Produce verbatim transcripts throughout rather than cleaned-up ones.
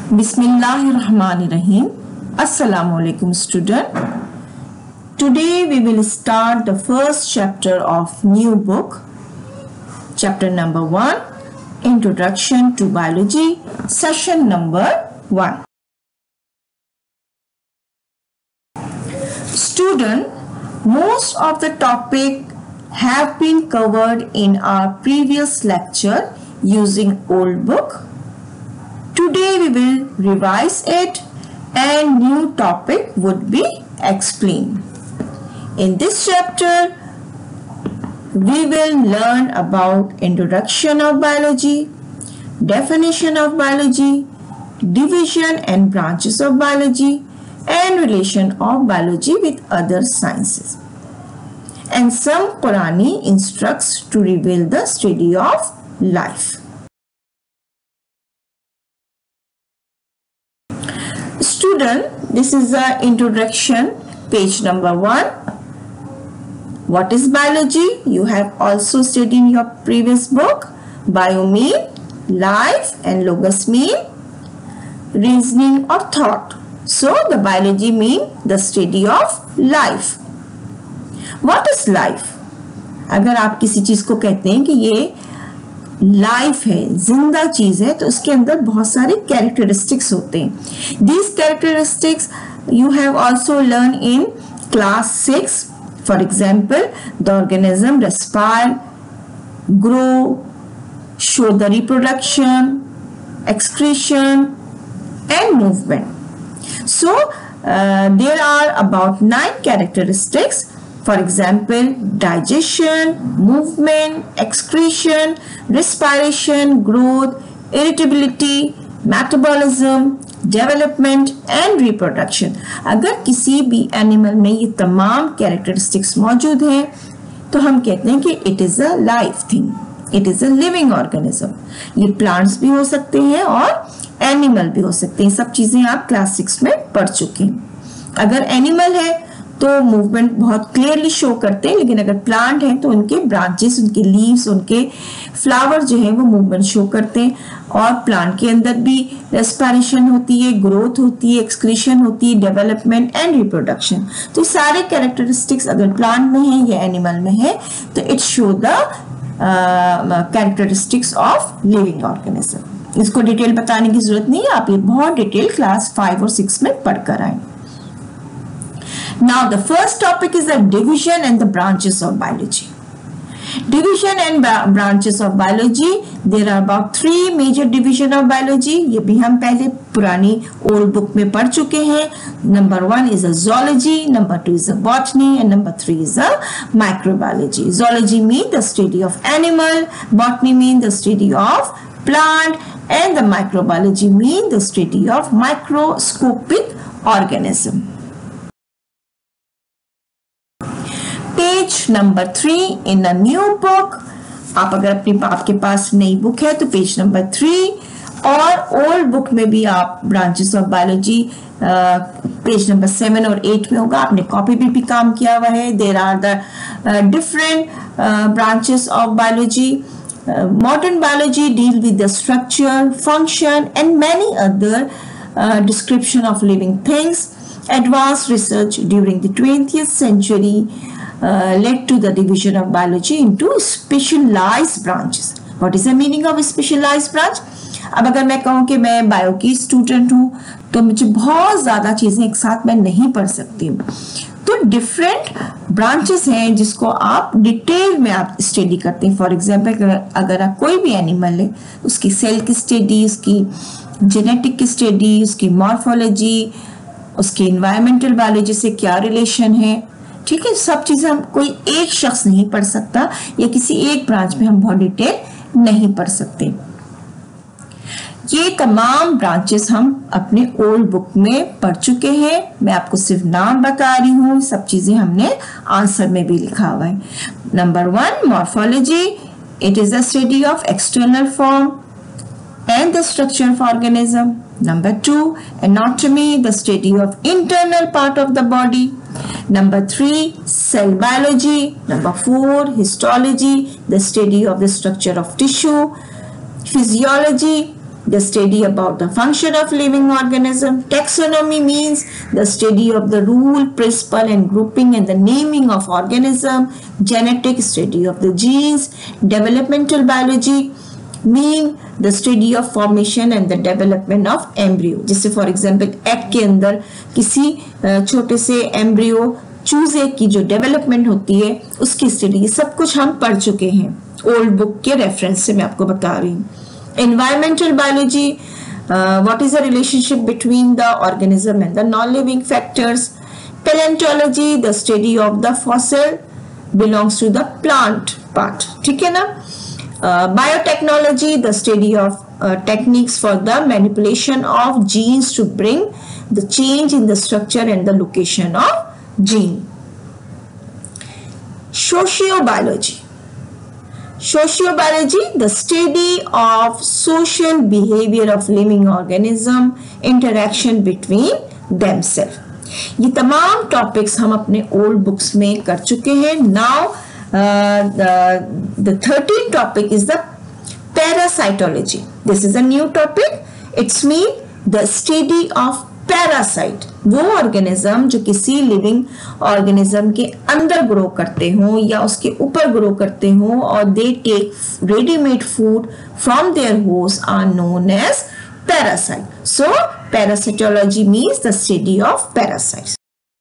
Bismillahirrahmanirrahim. Assalamu alaikum student. Today we will start the first chapter of new book. Chapter number one, Introduction to Biology, session number one. Student, most of the topic have been covered in our previous lecture using old book. Today we will revise it and new topic would be explained. In this chapter, we will learn about introduction of biology, definition of biology, division and branches of biology, and relation of biology with other sciences. And some Qurani instructs to reveal the study of life. Student, this is the introduction, page number one. What is biology? You have also studied in your previous book. Bio mean life and logos mean reasoning or thought. So the biology mean the study of life. What is life? अगर आप किसी चीज को कहते हैं कि ये life है, जिंदा चीज है, तो उसके अंदर बहुत सारे कैरेक्टरिस्टिक्स होते हैं. These characteristics you have also learned in class six. For example, the organism respire, grow, show the reproduction, excretion, and movement. So uh, there are about nine characteristics. For example, digestion, movement, excretion, respiration, growth, irritability, metabolism, development and reproduction. अगर किसी भी animal में ये तमाम characteristics मौजूद हैं तो हम कहते हैं कि it is a life thing, it is a living organism. ये प्लांट्स भी हो सकते हैं और एनिमल भी हो सकते हैं. सब चीजें आप क्लास सिक्स में पढ़ चुके हैं. अगर एनिमल है तो मूवमेंट बहुत क्लियरली शो करते हैं, लेकिन अगर प्लांट है तो उनके ब्रांचेस, उनके लीव्स, उनके फ्लावर जो है वो मूवमेंट शो करते हैं. और प्लांट के अंदर भी रेस्पिरेशन होती है, ग्रोथ होती है, एक्सक्रीशन होती है, डेवलपमेंट एंड रिप्रोडक्शन. तो सारे कैरेक्टरिस्टिक्स अगर प्लांट में है या एनिमल में है तो it show the characteristics of living organism. इसको डिटेल बताने की जरूरत नहीं है, आप ये बहुत डिटेल क्लास फाइव और सिक्स में पढ़कर आए. Now the first topic is the division and the branches of biology. Division and branches of biology. There are about three major division of biology. ये भी हम पहले पुरानी old book में पढ़ चुके हैं. Number one is a zoology, number two is a botany, and number three is a microbiology. Zoology means the study of animal, botany means the study of plant, and the microbiology means the study of microscopic organism. Page number three in a new book. आप अगर अपनी आपके पास नई book है तो page number three, और old book में भी आप branches of biology page number seven और एट में होगा. आपने कॉपी भी, भी काम किया हुआ है. There are the different branches of biology. Modern biology deal with the structure, function and many other description of living things. Advanced research during the twentieth century uh, led to the division of biology into specialized branches. What is the meaning of specialized branch? अब अगर मैं कहूँ कि मैं bio की student हूँ तो मुझे बहुत ज़्यादा चीज़ें एक साथ मैं नहीं पढ़ सकती हूँ. तो डिफरेंट ब्रांचेस हैं जिसको आप डिटेल में आप स्टडी करते हैं. फॉर एग्जाम्पल अगर आप कोई भी एनिमल है, उसकी सेल की स्टडी, उसकी जेनेटिक की स्टडी, उसकी मॉर्फोलॉजी, उसके इन्वायरमेंटल बायोलॉजी से क्या रिलेशन है, ठीक है. सब चीजें हम कोई एक शख्स नहीं पढ़ सकता, या किसी एक ब्रांच में हम बहुत डिटेल नहीं पढ़ सकते. ये तमाम ब्रांचेस हम अपने ओल्ड बुक में पढ़ चुके हैं. मैं आपको सिर्फ नाम बता रही हूँ, सब चीजें हमने आंसर में भी लिखा हुआ है. Number one, morphology. It is the study of external form and the structure of organism. Number two, anatomy, the study of internal part of the body. Number three, cell biology. Number four, histology, the study of the structure of tissue. Physiology, the study about the function of living organism. Taxonomy means the study of the rule, principle and grouping and the naming of organism. Genetic, study of the genes. Developmental biology mean the study of formation and the development of embryo. जैसे for example egg के अंदर किसी छोटे से embryo चूजे की जो development होती है उसकी स्टडी, सब कुछ हम पढ़ चुके हैं ओल्ड बुक के रेफरेंस से, मैं आपको बता रही हूँ. Environmental biology, uh, what is the relationship between the organism and the non-living factors. Paleontology, the study of the fossil, belongs to the plant part, ठीक है ना. uh, Biotechnology, the study of uh, techniques for the manipulation of genes to bring the change in the structure and the location of gene. Sociobiology, Sociobiology, the study of social behavior of living organism, interaction between themselves. ये तमाम topics हम अपने old books में कर चुके हैं. Now the thirteen topic is the parasitology. This is a new topic. It's mean the study of parasite, वो organism जो किसी लिविंग ऑर्गेनिज्म के अंदर ग्रो करते हो या उसके ऊपर ग्रो करते हो और they take readymade food from their host are known as parasite. So parasitology means the study of parasites.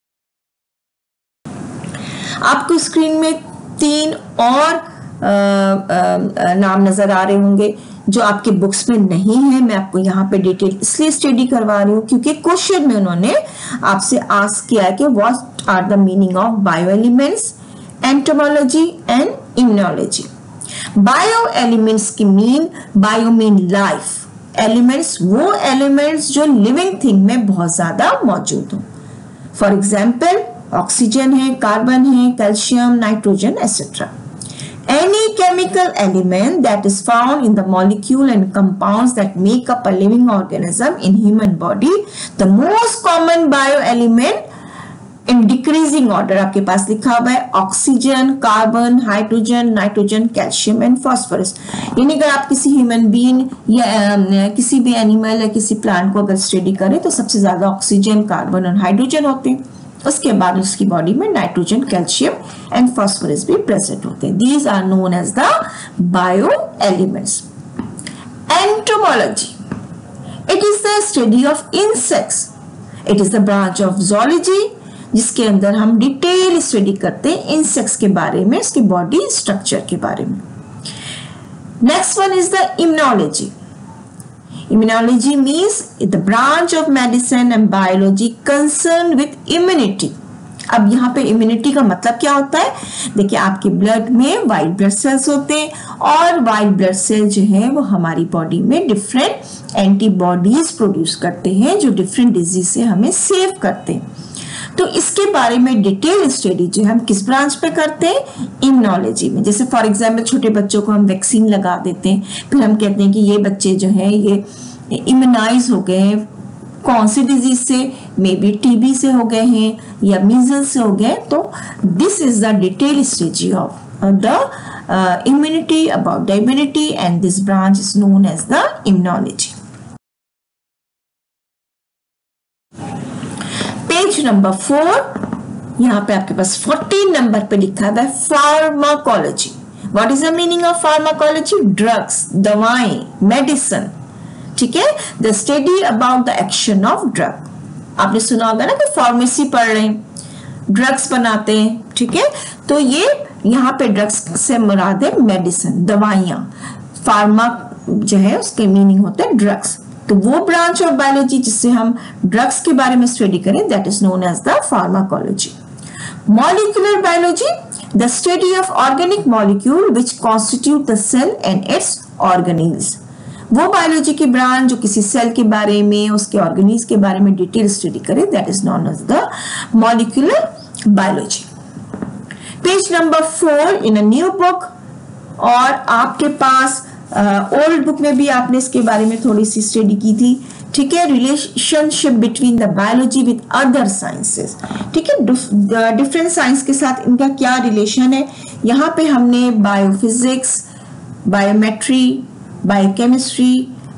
आपको स्क्रीन में तीन और आ, आ, आ, नाम नजर आ रहे होंगे जो आपके बुक्स में नहीं है. मैं आपको यहाँ पे डिटेल इसलिए स्टडी करवा रही हूँ क्योंकि क्वेश्चन में उन्होंने आपसे आस्क किया है कि what are the meaning of bio elements, entomology and immunology. Bio elements की mean, bio mean life, elements वो एलिमेंट्स जो लिविंग थिंग में बहुत ज्यादा मौजूद हो. फॉर एग्जाम्पल ऑक्सीजन है, कार्बन है, calcium, nitrogen etcetera. Any chemical element that is found in the molecule and compounds that make up a living organism in human body. The most common bioelement in decreasing order आपके पास लिखा हुआ है oxygen, carbon, hydrogen, nitrogen, calcium and phosphorus. यानी अगर आप किसी human being या किसी भी एनिमल या किसी प्लांट को अगर स्टडी करें तो सबसे ज्यादा ऑक्सीजन, कार्बन और हाइड्रोजन होते हैं. उसके बाद उसकी बॉडी में नाइट्रोजन, कैल्शियम एंड फास्फोरस भी प्रेजेंट होते हैं. These are known as the bio elements. Entomology, it is the study of insects. It is the branch of zoology जिसके अंदर हम डिटेल स्टडी करते हैं इंसेक्ट्स के बारे में, उसकी बॉडी स्ट्रक्चर के बारे में. Next one is the immunology. Immunology means the branch of medicine and biology concerned with immunity. अब यहाँ पे इम्यूनिटी का मतलब क्या होता है? देखिए आपके ब्लड में वाइट ब्लड सेल्स होते हैं और वाइट ब्लड सेल जो है वो हमारी बॉडी में डिफरेंट एंटीबॉडीज प्रोड्यूस करते हैं जो डिफरेंट डिजीज से हमें सेव करते हैं. तो इसके बारे में डिटेल स्टडी जो हम किस ब्रांच पे करते हैं? इम्यूनोलॉजी में. जैसे फॉर एग्जांपल छोटे बच्चों को हम वैक्सीन लगा देते हैं, फिर हम कहते हैं कि ये बच्चे जो हैं ये इम्यूनाइज हो गए हैं कौन सी डिजीज से, मे बी टीबी से हो गए हैं या मीजल्स से हो गए. तो this is the detail study of the immunity, about the immunity, and this branch is known as the immunology. Page number four, यहाँ पे आपके पास फोर्टीन नंबर पे लिखा है pharmacology. What is the meaning of pharmacology? Drugs, दवाएं, medicine. ठीक है, the study about the action of drug. आपने सुना होगा ना कि फार्मेसी पढ़ रहे हैं, ड्रग्स बनाते हैं. ठीक है, तो ये यहाँ पे ड्रग्स से मुराद है मेडिसिन, दवाइयां. फार्मा जो है उसके मीनिंग होते हैं ड्रग्स. तो वो ब्रांच ऑफ बायोलॉजी जिससे हम ड्रग्स के बारे में स्टडी करें, that is known as the pharmacology. Molecular biology, the study of organic molecule which constitute the cell and its organelles. वो बायोलॉजी की ब्रांच जो किसी सेल के बारे में, उसके ऑर्गेनीज के बारे में डिटेल स्टडी करे, that is known as the molecular biology. Page number four in a new book, और आपके पास ओल्ड uh, बुक में भी आपने इसके बारे में थोड़ी सी स्टडी की थी. ठीक है, relationship between the biology with other sciences. ठीक है, डिफरेंट साइंस के साथ इनका क्या रिलेशन है. यहाँ पे हमने बायोफिजिक्स, बायोमेट्री, बायोकेमिस्ट्री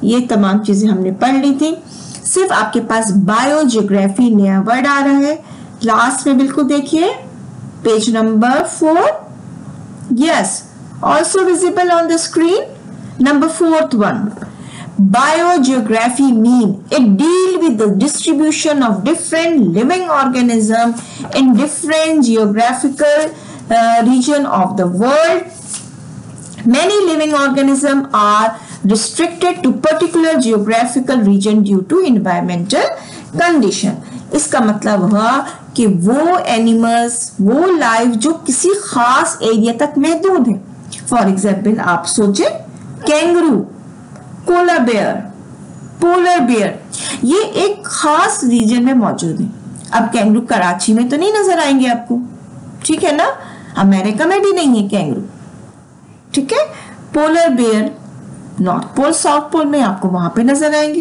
ये तमाम चीजें हमने पढ़ ली थी। सिर्फ आपके पास बायोजियोग्राफी नया वर्ड आ रहा है लास्ट में, बिल्कुल देखिए page number four, yes, also visible on the screen, number fourth one. Biogeography mean it deal with the distribution of different living organism in different geographical uh, region of the world. Many living organisms are restricted to particular geographical region due to environmental condition. इसका मतलब हुआ कि वो animals, वो life जो किसी खास area तक महदूद है। फॉर एग्जाम्पल आप सोचें kangaroo, koala bear, polar bear, ये एक खास रीजन में मौजूद है। अब कैंगरू कराची में तो नहीं नजर आएंगे आपको, ठीक है ना, अमेरिका में भी नहीं है कैंगरू, ठीक है। Polar bear north pole south pole में आपको वहां पे नजर आएंगे।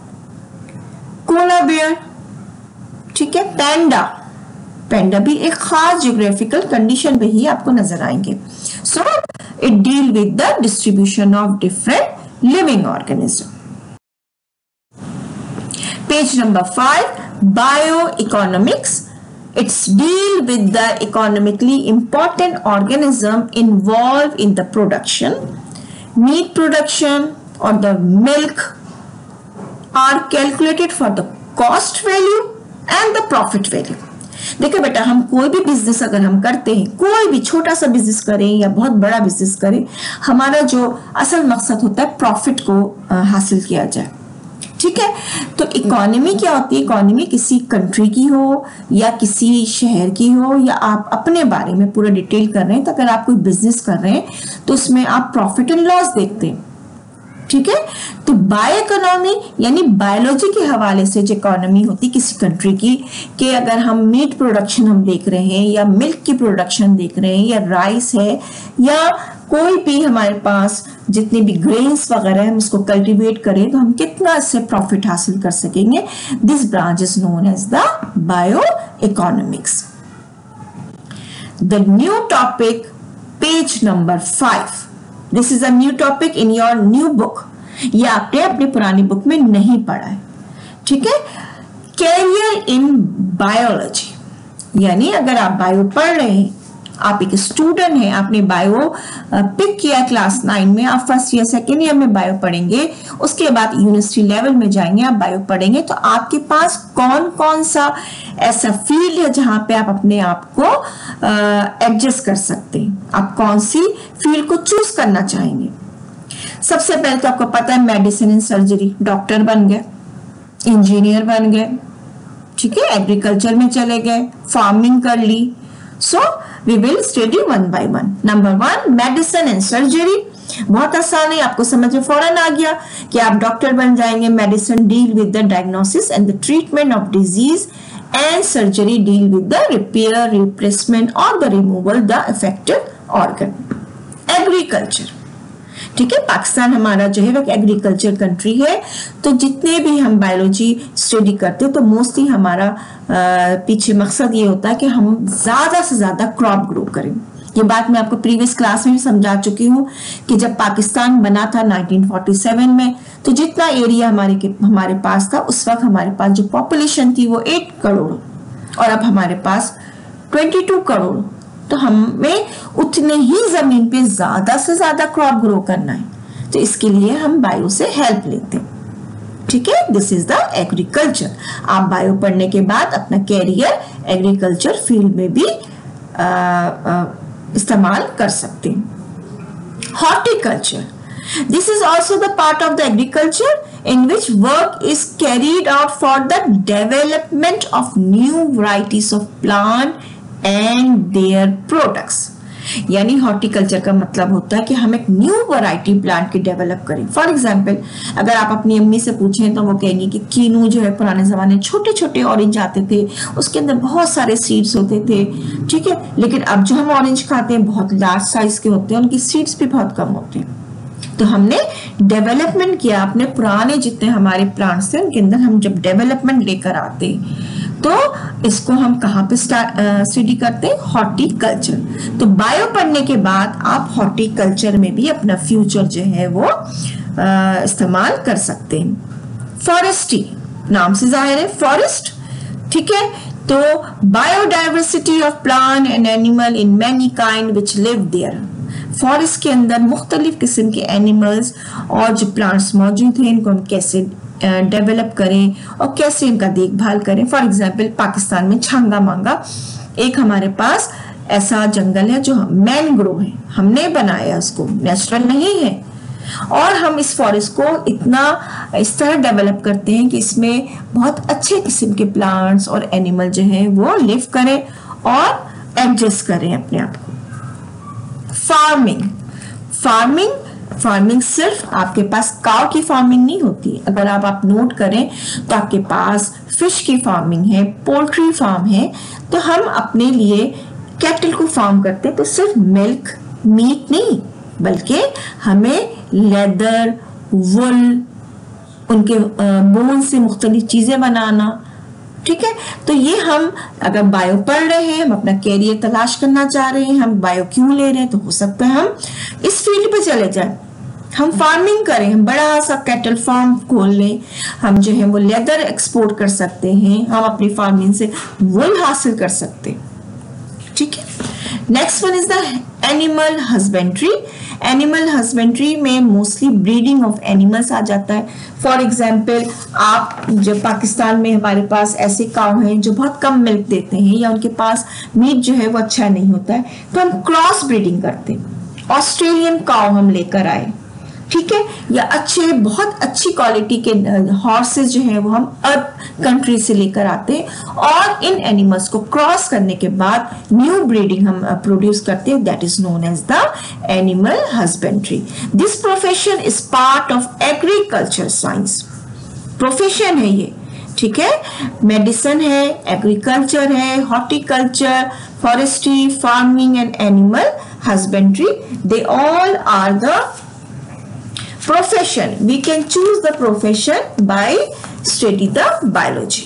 कोला बेयर, ठीक है। पैंडा, पैंडा भी एक खास जियोग्राफिकल कंडीशन पे ही आपको नजर आएंगे। So it deal with the distribution of different living organism. Page number five, bioeconomics. It's deal with the economically important organism involved in the production. Meat production or the milk are calculated for the cost value and the profit value. देखो बेटा, हम कोई भी business अगर हम करते हैं, कोई भी छोटा सा बिजनेस करें या बहुत बड़ा बिजनेस करें, हमारा जो असल मकसद होता है प्रॉफिट को हासिल किया जाए, ठीक है। तो इकोनॉमी क्या होती है? इकोनॉमी किसी कंट्री की हो या किसी शहर की हो, या आप अपने बारे में पूरा डिटेल कर रहे हैं, तो अगर आप कोई बिजनेस कर रहे हैं तो उसमें आप प्रॉफिट एंड लॉस देखते हैं, ठीक है। तो बायो इकोनॉमी यानी बायोलॉजी के हवाले से जो इकोनॉमी होती है किसी कंट्री की, कि अगर हम मीट प्रोडक्शन हम देख रहे हैं या मिल्क की प्रोडक्शन देख रहे हैं या राइस है या कोई भी हमारे पास जितने भी ग्रेन्स वगैरह हम उसको कल्टीवेट करें तो हम कितना इससे प्रॉफिट हासिल कर सकेंगे। This branch is known as the bio economics. The new topic, page number five, this is a new topic in your new book. ये आपने अपनी पुरानी बुक में नहीं पढ़ा है, ठीक है। कैरियर इन बायोलॉजी, यानी अगर आप बायो पढ़ रहे हैं, आप एक स्टूडेंट हैं, आपने बायो पिक किया क्लास नाइन में, आप फर्स्ट ईयर सेकेंड ईयर में बायो पढ़ेंगे, उसके बाद यूनिवर्सिटी लेवल में जाएंगे, आप बायो पढ़ेंगे, तो आपके पास कौन कौन सा ऐसा फील्ड है जहां पे आप अपने आप को एडजस्ट कर सकते हैं, आप कौन सी फील्ड को चूज करना चाहेंगे। सबसे पहले तो आपको पता है मेडिसिन एंड सर्जरी, डॉक्टर बन गए, इंजीनियर बन गए, ठीक है, एग्रीकल्चर में चले गए, फार्मिंग कर ली। So we will study one by one. Number one, medicine and surgery, बहुत आसान है, आपको समझ में फौरन आ गया कि आप डॉक्टर बन जाएंगे। Medicine deal with the diagnosis and the treatment of disease, and surgery deal with the repair, replacement और the removal the affected organ. Agriculture, ठीक है, पाकिस्तान हमारा जो है वो एग्रीकल्चर कंट्री है, तो जितने भी हम बायोलॉजी स्टडी करते हैं तो मोस्टली हमारा आ, पीछे मकसद ये होता है कि हम ज्यादा से ज्यादा क्रॉप ग्रो करें। ये बात मैं आपको प्रीवियस क्लास में भी समझा चुकी हूँ कि जब पाकिस्तान बना था नाइनटीन फोर्टी सेवन में, तो जितना एरिया हमारे के हमारे पास था उस वक्त हमारे पास जो पॉपुलेशन थी वो एट करोड़ और अब हमारे पास ट्वेंटी टू करोड़, तो हमें उतने ही जमीन पे ज्यादा से ज्यादा क्रॉप ग्रो करना है, तो इसके लिए हम बायो से हेल्प लेते हैं, ठीक है। This is the agriculture. आप बायो पढ़ने के बाद अपना कैरियर एग्रीकल्चर फील्ड में भी आ, आ, इस्तेमाल कर सकते हैं। Horticulture, this is also the part of the agriculture in which work is carried out for the development of new varieties of plant and their products। यानी हॉर्टिकल्चर का मतलब होता है कि हम एक न्यू वैरायटी प्लांट की डेवलप करें। फॉर एग्जांपल, अगर आप अपनी अम्मी से पूछें तो वो कहेंगी कि कीनू जो है पुराने जमाने छोटे छोटे ऑरेंज आते थे, उसके अंदर बहुत सारे सीड्स होते थे, ठीक है, लेकिन अब जो हम ऑरेंज खाते हैं बहुत लार्ज साइज के होते हैं, उनकी सीड्स भी बहुत कम होते हैं। तो हमने डेवलपमेंट किया अपने पुराने जितने हमारे प्लांट्स थे उनके अंदर, हम जब डेवलपमेंट लेकर आते तो इसको हम कहाँ पे स्टडी करते हैं? हॉर्टिकल्चर। तो बायो पढ़ने के बाद आप हॉर्टिकल्चर में भी अपना फ्यूचर जो है वो इस्तेमाल कर सकते हैं। फॉरेस्ट्री, नाम से जाहिर है फॉरेस्ट, ठीक है। तो biodiversity of plant and animal in many kind which live there, forest के अंदर मुख्तलिफ किस्म के एनिमल्स और जो प्लांट्स मौजूद हैं इनको हम कैसे डेवलप करें और कैसे इनका देखभाल करें। फॉर एग्जांपल पाकिस्तान में छांगा मांगा एक हमारे पास ऐसा जंगल है जो मैनग्रोव है, हमने बनाया, उसको नेचुरल नहीं है, और हम इस फॉरेस्ट को इतना इस तरह डेवलप करते हैं कि इसमें बहुत अच्छे किस्म के प्लांट्स और एनिमल जो हैं वो लिव करें और एडजस्ट करें अपने आप को। फार्मिंग, फार्मिंग फार्मिंग सिर्फ आपके पास काव की फार्मिंग नहीं होती। अगर आप आप नोट करें तो आपके पास फिश की फार्मिंग है, पोल्ट्री फार्म है। तो हम अपने लिए कैटल को फार्म करते हैं तो सिर्फ मिल्क मीट नहीं, बल्कि हमें लेदर, वुल, उनके बोन से मुख्तलिफ चीजें बनाना, ठीक है। तो ये हम अगर बायो पढ़ रहे हैं, हम अपना कैरियर तलाश करना चाह रहे हैं, हम बायो क्यों ले रहे हैं, तो हो सकता है हम इस फील्ड पे चले जाएं, हम फार्मिंग करें, हम बड़ा सा कैटल फार्म खोल लें, हम जो है वो लेदर एक्सपोर्ट कर सकते हैं, हम अपनी फार्मिंग से वुल हासिल कर सकते हैं, ठीक है। Next one is the animal husbandry. Animal husbandry में मोस्टली ब्रीडिंग ऑफ एनिमल्स आ जाता है। फॉर एग्जाम्पल, आप जब पाकिस्तान में हमारे पास ऐसे काव हैं जो बहुत कम मिल्क देते हैं या उनके पास मीट जो है वो अच्छा नहीं होता है, तो हम क्रॉस ब्रीडिंग करते हैं। ऑस्ट्रेलियन काव हम लेकर आए, ठीक है, या अच्छे बहुत अच्छी क्वालिटी के हॉर्सेस जो हैं वो हम अरब कंट्री से लेकर आते हैं और इन एनिमल्स को क्रॉस करने के बाद न्यू ब्रीडिंग हम प्रोड्यूस करते हैं। That is known as the animal husbandry. This profession is part of agriculture science, profession है ये, ठीक है। मेडिसिन है, एग्रीकल्चर है, horticulture, forestry, farming and animal husbandry, they all are the profession. We can choose the profession by study the biology.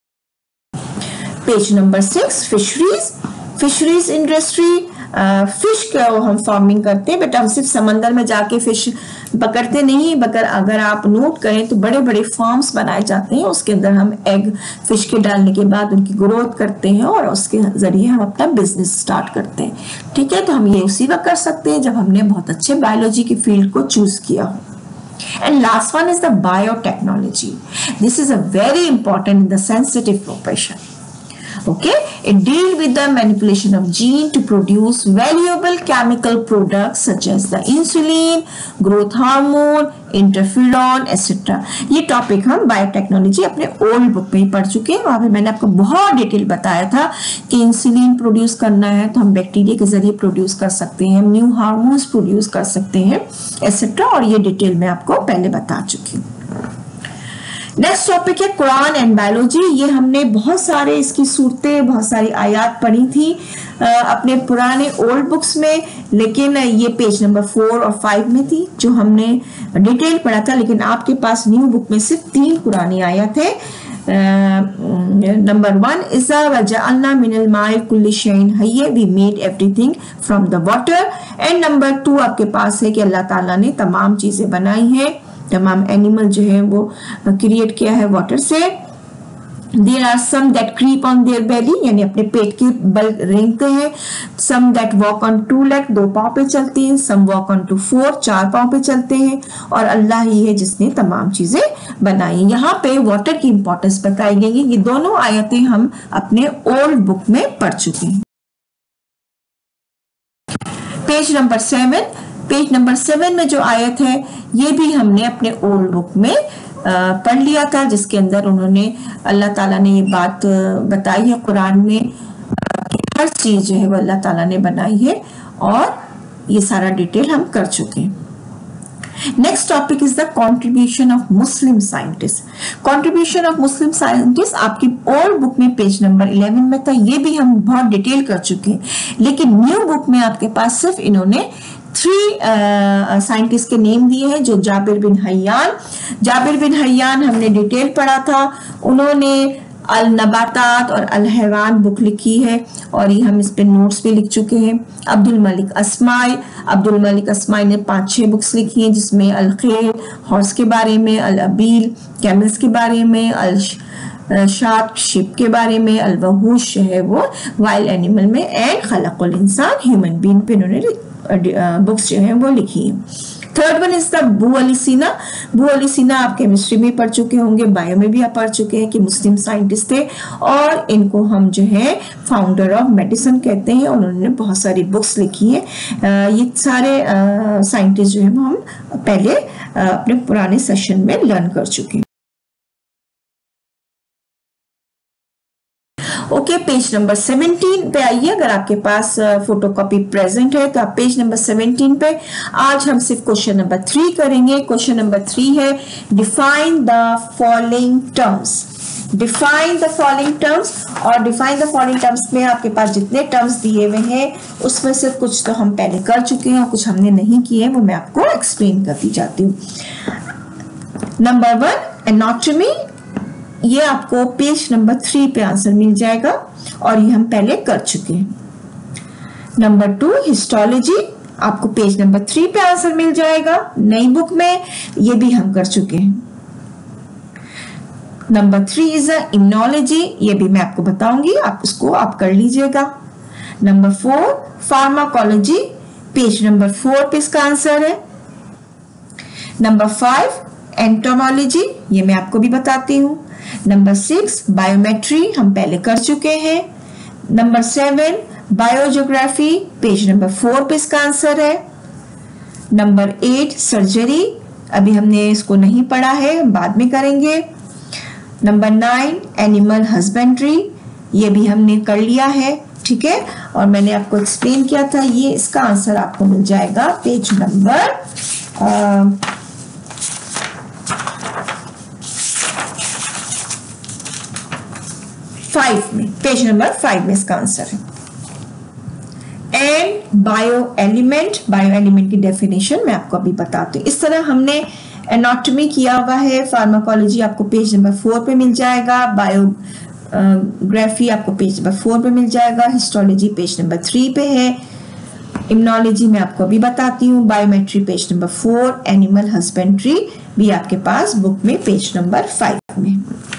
Page number six, fisheries. Fisheries industry, fish का हम farming करते हैं, बट हम सिर्फ समंदर में जाके फिश पकड़ते नहीं, बकर अगर आप नोट करें तो बड़े बड़े फार्म्स बनाए जाते हैं, उसके अंदर हम एग फिश के डालने के बाद उनकी ग्रोथ करते हैं और उसके जरिए हम अपना बिजनेस स्टार्ट करते हैं, ठीक है। तो हम ये उसी वक्त कर सकते हैं जब हमने बहुत अच्छे बायोलॉजी की फील्ड को चूज किया हो। And last one is the biotechnology. This is a very important in the sensitive profession. Okay, it deals with the manipulation of gene to produce valuable chemical products such as the insulin, growth hormone, interferon, et cetera. ये topic हम biotechnology अपने old book में ही पढ़ चुके हैं। वहाँ पे मैंने आपको बहुत डिटेल बताया था कि इंसुलिन प्रोड्यूस करना है तो हम बैक्टीरिया के जरिए प्रोड्यूस कर सकते हैं, न्यू हार्मोन्स प्रोड्यूस कर सकते हैं, एटसेट्रा, और ये डिटेल मैं आपको पहले बता चुकी हूँ। नेक्स्ट टॉपिक है कुरान एंड बायोलॉजी। ये हमने बहुत सारे इसकी सूरतें, बहुत सारी आयात पढ़ी थी आ, अपने पुराने ओल्ड बुक्स में, लेकिन ये पेज नंबर फोर और फाइव में थी जो हमने डिटेल पढ़ा था। लेकिन आपके पास न्यू बुक में सिर्फ तीन कुरानी आयत है। नंबर वन, इज़ा वजअलना मिनल माई कुल्ली शैइन हय्य, we made everything from the water. And number two आपके पास है कि अल्लाह ताला ने तमाम चीजें बनाई हैं, तमाम एनिमल जो है वो क्रिएट किया है वाटर से। There are some that creep on their belly, यानी अपने पेट के बल रेंगते हैं। Some that walk on two leg, दो पाँव पे चलते हैं। Some walk on two four, चार पाँव पे चलते हैं। और अल्लाह ही है जिसने तमाम चीजें बनाई। यहाँ पे वाटर की इंपॉर्टेंस बताई गई है। ये दोनों आयतें हम अपने ओल्ड बुक में पढ़ चुके हैं। Page number seven, page number seven में जो आयत है ये भी हमने अपने ओल्ड बुक में पढ़ लिया था, जिसके अंदर उन्होंने अल्लाह ताला ने ये बात बताई है कुरान में कि हर चीज जो है वो अल्लाह ताला ने बनाई है, और ये सारा डिटेल हम कर चुके हैं। Next topic is the contribution of Muslim scientist. Contribution of Muslim scientist आपकी ओल्ड बुक में पेज नंबर इलेवन में था, ये भी हम बहुत डिटेल कर चुके हैं। लेकिन न्यू बुक में आपके पास सिर्फ इन्होंने थ्री साइंटिस्ट के नेम दिए हैं, जो जाबिर बिन हय्यान। जाबिर बिन हय्यान हमने डिटेल पढ़ा था। उन्होंने अल नबातात और अल हैवान बुक लिखी है और ये हम इस पे नोट्स भी लिख चुके हैं। अब्दुल मलिक अस्माई अब्दुल मलिक अस्माई ने पांच छह बुक्स लिखी हैं जिसमें अल खैल हॉर्स के बारे में, अल अबील कैमल्स के बारे में, अल शार्क शिप के बारे में, अल वहूश है वो वाइल्ड एनिमल में, एंड खलकुल इंसान ह्यूमन बीइंग पे उन्होंने बुक्स जो है वो लिखी है। थर्ड वन इज द बू अली सीना। बू अली सीना आप केमिस्ट्री में पढ़ चुके होंगे, बायो में भी आप पढ़ चुके हैं कि मुस्लिम साइंटिस्ट थे और इनको हम जो है फाउंडर ऑफ मेडिसिन कहते हैं और उन्होंने बहुत सारी बुक्स लिखी है। ये सारे साइंटिस्ट जो है हम पहले अपने पुराने सेशन में लर्न कर चुके हैं। ओके, पेज नंबर सेवनटीन पे आइए। अगर आपके पास फोटोकॉपी प्रेजेंट है तो आप पेज नंबर सेवनटीन पे, आज हम सिर्फ क्वेश्चन नंबर थ्री करेंगे। क्वेश्चन नंबर थ्री है define the following terms. Define the following terms और डिफाइन द फॉलोइंग टर्म्स में आपके पास जितने टर्म्स दिए हुए हैं उसमें से कुछ तो हम पहले कर चुके हैं और कुछ हमने नहीं किए, वो मैं आपको एक्सप्लेन करती जाती हूँ। नंबर वन एनाटॉमी, ये आपको पेज नंबर थ्री पे आंसर मिल जाएगा और ये हम पहले कर चुके हैं। नंबर टू हिस्टोलॉजी, आपको पेज नंबर थ्री पे आंसर मिल जाएगा नई बुक में, ये भी हम कर चुके हैं। नंबर थ्री इज इम्यूनोलॉजी, ये भी मैं आपको बताऊंगी, आप उसको आप कर लीजिएगा। Number four pharmacology, page number four पे इसका आंसर है। नंबर फाइव एंटोमोलॉजी, ये मैं आपको भी बताती हूँ। नंबर सिक्स बायोमेट्री, हम पहले कर चुके हैं। Number seven biogeography, page number four पे इसका आंसर है। नंबर एट सर्जरी, अभी हमने इसको नहीं पढ़ा है, बाद में करेंगे। नंबर नाइन एनिमल हस्बेंड्री, ये भी हमने कर लिया है, ठीक है, और मैंने आपको एक्सप्लेन किया था। ये इसका आंसर आपको मिल जाएगा पेज नंबर फाइव में, पेज नंबर फाइव में इसका आंसर है। And bio element, bio element की डेफिनेशन मैं आपको अभी बताती हूँ। इस तरह हमने एनाटॉमी किया हुआ है। फार्माकोलॉजी आपको पेज नंबर फोर पे मिल जाएगा, बायोग्राफी आपको पेज नंबर फोर पे मिल जाएगा, हिस्टोलॉजी पेज नंबर थ्री पे है, इम्यूनोलॉजी मैं आपको अभी बताती हूँ, biometry page number four, animal husbandry भी आपके पास बुक में पेज नंबर फाइव में।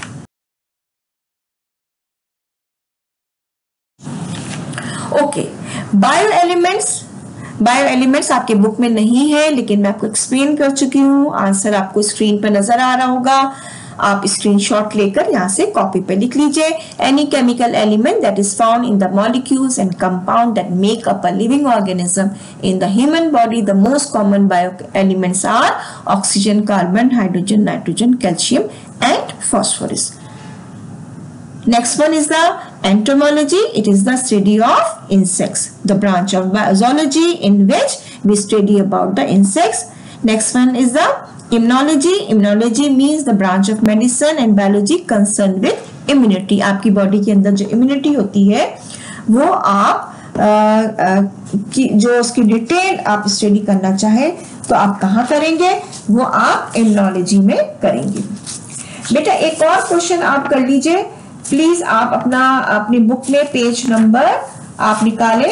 Okay, bio elements, bio elements आपके बुक में नहीं है लेकिन मैं आपको एक्सप्लेन कर चुकी हूँ। आंसर आपको स्क्रीन पर नजर आ रहा होगा, आप स्क्रीनशॉट लेकर यहाँ से कॉपी पे लिख लीजिए। Any chemical element that is found in the molecules and compound that make up a living organism in the human body, the most common bio elements are oxygen, carbon, hydrogen, nitrogen, calcium and phosphorus. Next one is the entomology. It is the study of insects, the branch of zoology in which we study about the insects. Next one is the immunology. Immunology means the branch of medicine and biology concerned with immunity. आपकी body के अंदर जो immunity होती है वो आप आ, आ, की, जो उसकी डिटेल आप स्टडी करना चाहे तो आप कहाँ करेंगे, वो आप इम्यूनोलॉजी में करेंगे। बेटा एक और क्वेश्चन आप कर लीजिए प्लीज। आप अपना अपनी बुक में पेज नंबर आप निकालें,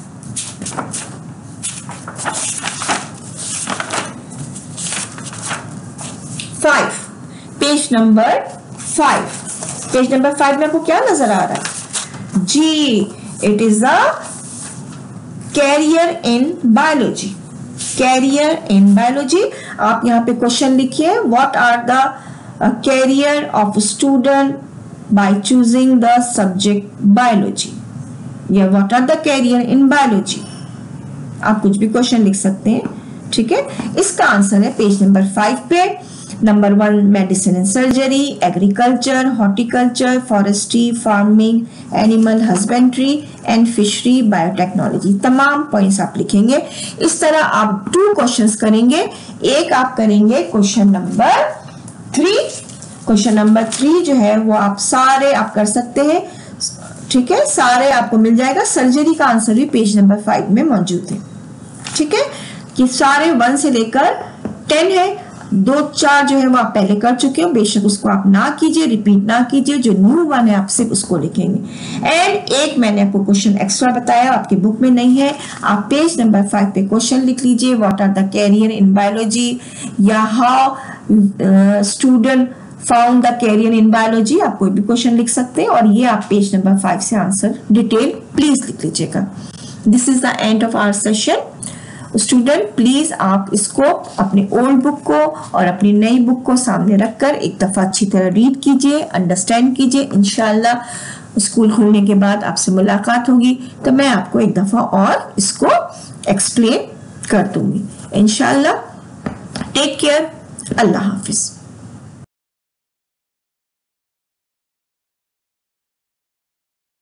five, page number five. Page number five में आपको क्या नजर आ रहा है जी? It is the career in biology. Career in biology, आप यहाँ पे क्वेश्चन लिखिए, what are the career of student by choosing the subject biology, या what are the career in biology, आप कुछ भी क्वेश्चन लिख सकते हैं, ठीक है। इसका आंसर है पेज नंबर फाइव पे। Number one medicine and surgery, agriculture, horticulture, forestry, farming, animal husbandry and fishery, biotechnology, तमाम पॉइंट्स आप लिखेंगे। इस तरह आप टू क्वेश्चंस करेंगे, एक आप करेंगे question number three. Question number three जो है वो आप सारे आप कर सकते हैं, ठीक है, सारे आपको मिल जाएगा। सर्जरी का आंसर भी पेज नंबर फाइव में मौजूद है, ठीक है, कि सारे वन से लेकर टेन है। दो चार जो है वो आप पहले कर चुके हो, बेशक उसको आप ना कीजिए, रिपीट ना कीजिए, जो न्यू वन है आप सिर्फ उसको लिखेंगे। एंड एक मैंने आपको क्वेश्चन एक्स्ट्रा बताया, आपके बुक में नहीं है, आप पेज नंबर फाइव पे क्वेश्चन लिख लीजिए, what are the career in biology या how student found the career in biology, आप कोई भी क्वेश्चन लिख सकते हैं और ये आप पेज नंबर फाइव से आंसर डिटेल प्लीज लिख लीजिएगा। This is the end of our session. Student please आप इसको अपने ओल्ड बुक को और अपनी नई बुक को सामने रखकर एक दफा अच्छी तरह रीड कीजिए, अंडरस्टैंड कीजिए। इंशाल्लाह स्कूल खुलने के बाद आपसे मुलाकात होगी तो मैं आपको एक दफा और इसको एक्सप्लेन कर दूंगी इंशाल्लाह। टेक केयर, अल्लाह हाफिज।